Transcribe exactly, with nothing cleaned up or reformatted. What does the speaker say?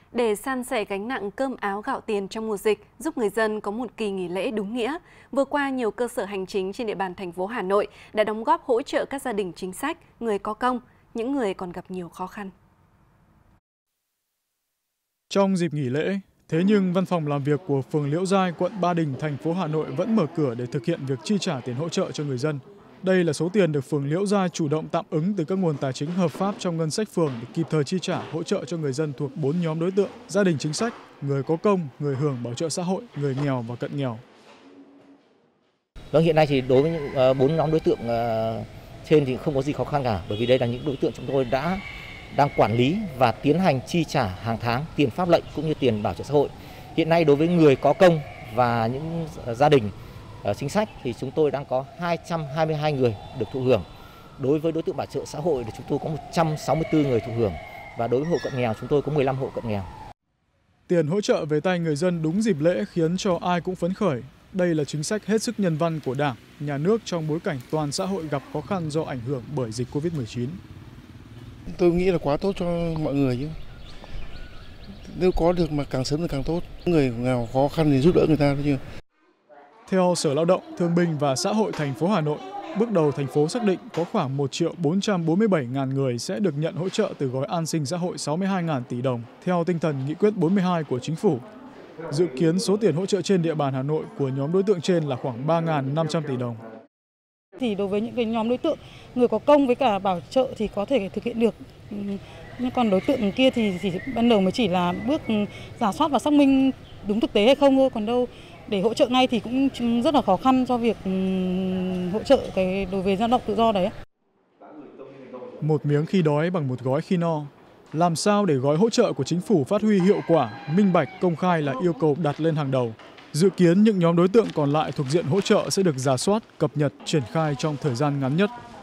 Để san sẻ gánh nặng cơm áo gạo tiền trong mùa dịch, giúp người dân có một kỳ nghỉ lễ đúng nghĩa, vừa qua nhiều cơ sở hành chính trên địa bàn thành phố Hà Nội đã đóng góp hỗ trợ các gia đình chính sách, người có công, những người còn gặp nhiều khó khăn. Trong dịp nghỉ lễ, thế nhưng văn phòng làm việc của phường Liễu Giai, quận Ba Đình, thành phố Hà Nội vẫn mở cửa để thực hiện việc chi trả tiền hỗ trợ cho người dân. Đây là số tiền được phường Liễu Giai chủ động tạm ứng từ các nguồn tài chính hợp pháp trong ngân sách phường để kịp thời chi trả hỗ trợ cho người dân thuộc bốn nhóm đối tượng: gia đình chính sách, người có công, người hưởng bảo trợ xã hội, người nghèo và cận nghèo. Vâng, hiện nay thì đối với những bốn nhóm đối tượng trên thì không có gì khó khăn cả, bởi vì đây là những đối tượng chúng tôi đã đang quản lý và tiến hành chi trả hàng tháng tiền pháp lệnh cũng như tiền bảo trợ xã hội. Hiện nay đối với người có công và những gia đình chính sách thì chúng tôi đang có hai trăm hai mươi hai người được thụ hưởng. Đối với đối tượng bảo trợ xã hội thì chúng tôi có một trăm sáu mươi tư người thụ hưởng, và đối với hộ cận nghèo chúng tôi có mười lăm hộ cận nghèo. Tiền hỗ trợ về tay người dân đúng dịp lễ khiến cho ai cũng phấn khởi. Đây là chính sách hết sức nhân văn của Đảng, Nhà nước trong bối cảnh toàn xã hội gặp khó khăn do ảnh hưởng bởi dịch Covid mười chín. Tôi nghĩ là quá tốt cho mọi người chứ. Nếu có được mà càng sớm thì càng tốt. Người nghèo khó khăn thì giúp đỡ người ta thôi chứ. Theo Sở Lao động, Thương binh và Xã hội thành phố Hà Nội, bước đầu thành phố xác định có khoảng một triệu bốn trăm bốn mươi bảy nghìn người sẽ được nhận hỗ trợ từ gói an sinh xã hội sáu mươi hai nghìn tỷ đồng theo tinh thần nghị quyết bốn mươi hai của Chính phủ. Dự kiến số tiền hỗ trợ trên địa bàn Hà Nội của nhóm đối tượng trên là khoảng ba nghìn năm trăm tỷ đồng. Thì đối với những cái nhóm đối tượng người có công với cả bảo trợ thì có thể thực hiện được. Nhưng còn đối tượng kia thì chỉ ban đầu mới chỉ là bước rà soát và xác minh đúng thực tế hay không thôi, còn đâu để hỗ trợ ngay thì cũng rất là khó khăn cho việc hỗ trợ cái đối với lao động tự do đấy. Một miếng khi đói bằng một gói khi no. Làm sao để gói hỗ trợ của chính phủ phát huy hiệu quả, minh bạch, công khai là yêu cầu đặt lên hàng đầu. Dự kiến những nhóm đối tượng còn lại thuộc diện hỗ trợ sẽ được rà soát, cập nhật, triển khai trong thời gian ngắn nhất.